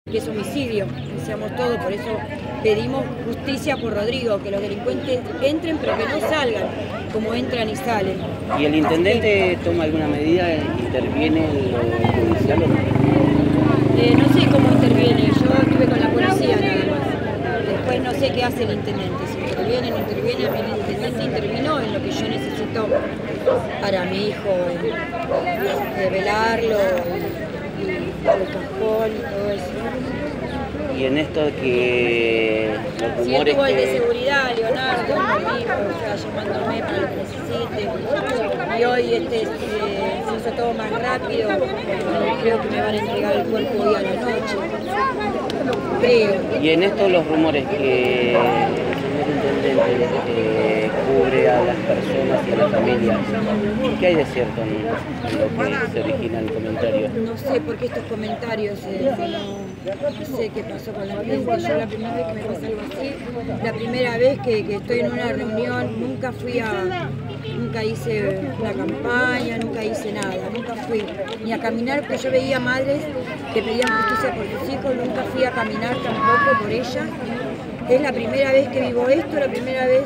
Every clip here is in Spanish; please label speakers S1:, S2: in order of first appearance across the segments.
S1: Que es homicidio, deseamos todo, por eso pedimos justicia por Rodrigo, que los delincuentes entren pero que no salgan como entran y salen.
S2: ¿Y el intendente toma alguna medida, interviene en lo judicial o no?
S1: No sé cómo interviene, yo estuve con la policía nada más. Después no sé qué hace el intendente, si interviene o no interviene. A mí el intendente intervino en lo que yo necesito para mi hijo, de velarlo, el cajón y todo eso.
S2: Y en esto que los rumores
S1: sí, estuvo el de
S2: que...
S1: seguridad, Leonardo, mi hijo, o sea, llamándome para lo que necesite. Y hoy se hizo todo más rápido. Creo que me van a entregar el cuerpo hoy a la noche. Creo.
S2: Y en esto los rumores que el señor intendente cubre a las personas y a las familias, ¿qué hay de cierto en lo que se origina el comentario?
S1: No sé por qué estos comentarios, no sé qué pasó con la gente. Yo la primera vez que me pasa algo así, la primera vez que estoy en una reunión, nunca hice una campaña, nunca hice nada, nunca fui ni a caminar, porque yo veía madres que pedían justicia por sus hijos, nunca fui a caminar tampoco por ellas. Es la primera vez que vivo esto, la primera vez,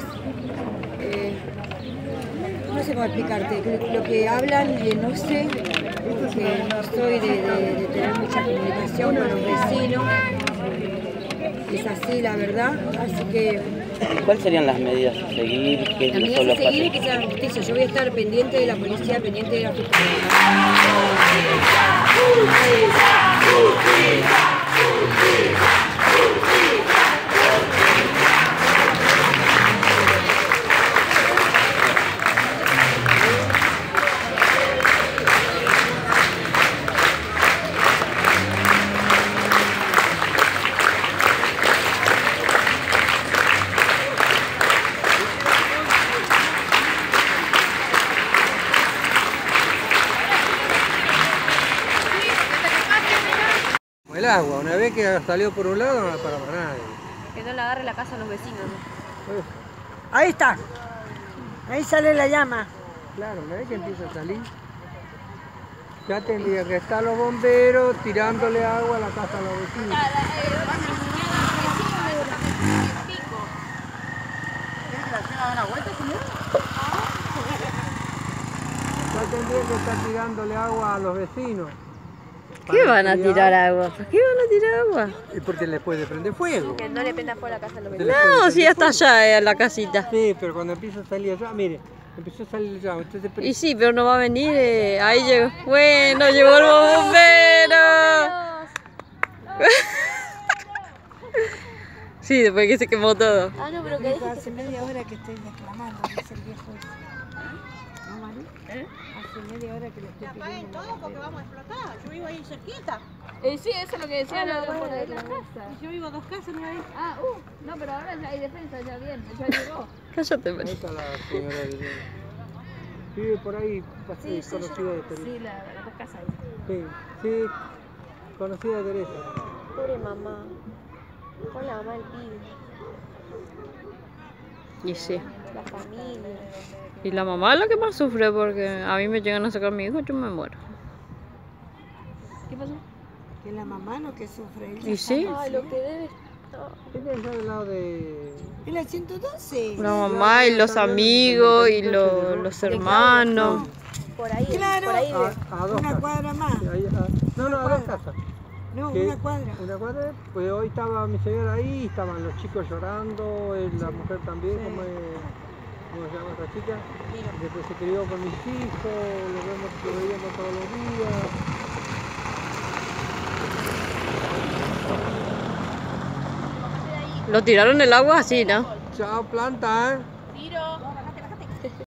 S1: no sé cómo explicarte, lo que hablan, no sé, porque no soy de tener mucha comunicación con los vecinos, es así la verdad, así que...
S2: ¿Cuáles serían las medidas a seguir? ¿Qué
S1: Las medidas a seguir es que se haga justicia. Yo voy a estar pendiente de la policía, pendiente de la fiscalía.
S3: El agua, una vez que salió por un lado no la para nadie.
S4: Que no le agarre la casa a los vecinos, ¿no?
S5: Ahí está, ahí sale la llama.
S3: Claro, una vez que empieza a salir, ya tendría que estar los bomberos tirándole agua a la casa a los vecinos. Ya tendría que estar tirándole agua a los vecinos.
S4: ¿Qué van a tirar agua? ¿Por qué van a tirar agua?
S3: Y porque le puede prender fuego.
S4: Que no le prenda fuego a la casa a los vecinos.
S3: No,
S4: si ya está allá en la casita.
S3: Sí, pero cuando empieza a salir allá, mire, empezó a salir allá. Entonces...
S4: Y sí, pero no va a venir. Ahí llegó. Bueno, llegó el bombero. Sí, después que se quemó todo.
S5: Ah, no, pero que hace media hora que estoy reclamando, dice el viejo ese. ¿No, Mari? Hace media hora que le estoy pidiendo.
S6: Todo porque vamos a explotar. Yo vivo ahí cerquita.
S4: Sí, eso es lo que decía la de la casa.
S6: Yo vivo 2 casas, ¿no hay?
S4: Ah, no, pero ahora ya hay defensa, ya bien, ya llegó. Cállate,
S3: Ahí está la señora vive por ahí, conocida de Teresa.
S4: Sí, la casa ahí.
S3: Sí, sí, conocida de Teresa.
S4: Pobre mamá. Con la mamá del pibe. Y sí. La familia. Y la mamá es la que más sufre porque a mí me llegan a sacar a mi hijo y yo me muero. ¿Qué pasó?
S5: Que la mamá no que sufre.
S4: ¿Y sí?
S5: Ay, lo que
S4: debe
S3: Ella está del lado de...
S5: es la 112.
S4: La mamá y los amigos y los hermanos.
S5: Por ahí,
S1: Claro.
S5: por ahí.
S3: A 2
S5: Una
S3: casas.
S5: cuadra más.
S3: No, a 2 casas.
S5: No,
S3: Que-
S5: una cuadra.
S3: Una cuadra, pues hoy estaba mi señora ahí, estaban los chicos llorando, la mujer también,
S5: Sí.
S3: ¿cómo se llama esa chica? Después se crió con mis hijos, lo veíamos todos los días.
S4: Lo tiraron el agua así, ¿no?
S3: Chao, planta, ¿eh?
S6: Tiro.